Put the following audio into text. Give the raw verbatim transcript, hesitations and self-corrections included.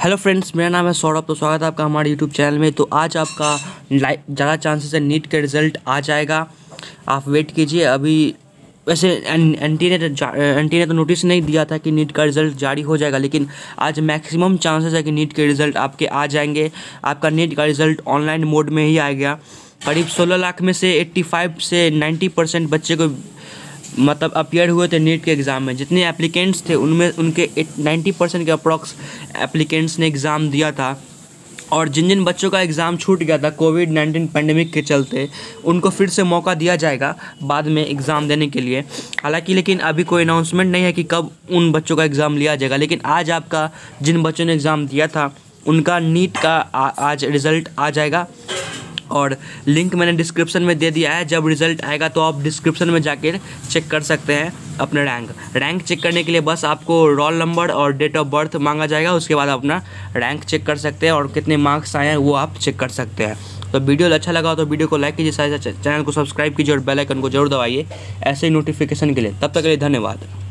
Hello friends, मेरा नाम है सौरभ। तो स्वागत है आपका हमारे यूट्यूब चैनल में। तो आज आपका लाइव ज़्यादा चांसेस है नीट का रिज़ल्ट आ जाएगा। आप वेट कीजिए। अभी वैसे एनटी ने एनटी ने तो नोटिस नहीं दिया था कि नीट का रिज़ल्ट जारी हो जाएगा, लेकिन आज मैक्सिमम चांसेस है कि नीट के रिज़ल्ट आपके आ जाएंगे। आपका नीट का रिज़ल्ट ऑनलाइन मोड में ही आएगा। करीब सोलह लाख में से पचासी से नब्बे परसेंट बच्चे को मतलब अपियर हुए थे नीट के एग्ज़ाम में। जितने एप्लीकेंट्स थे उनमें उनके नब्बे परसेंट के अप्रॉक्स एप्लीकेंट्स ने एग्ज़ाम दिया था। और जिन जिन बच्चों का एग्ज़ाम छूट गया था कोविड नाइन्टीन पैंडेमिक के चलते, उनको फिर से मौका दिया जाएगा बाद में एग्ज़ाम देने के लिए। हालांकि लेकिन अभी कोई अनाउंसमेंट नहीं है कि कब उन बच्चों का एग्ज़ाम लिया जाएगा। लेकिन आज आपका जिन बच्चों ने एग्ज़ाम दिया था उनका नीट का आ, आज रिज़ल्ट आ जाएगा। और लिंक मैंने डिस्क्रिप्शन में दे दिया है। जब रिज़ल्ट आएगा तो आप डिस्क्रिप्शन में जाकर चेक कर सकते हैं अपने रैंक रैंक चेक करने के लिए बस आपको रोल नंबर और डेट ऑफ बर्थ मांगा जाएगा। उसके बाद अपना रैंक चेक कर सकते हैं और कितने मार्क्स आए हैं वो आप चेक कर सकते हैं। तो वीडियो अच्छा लगा हो तो वीडियो को लाइक कीजिए, साथ ही चैनल को सब्सक्राइब कीजिए और बेल आइकन को जरूर दबाइए ऐसे ही नोटिफिकेशन के लिए। तब तक के लिए धन्यवाद।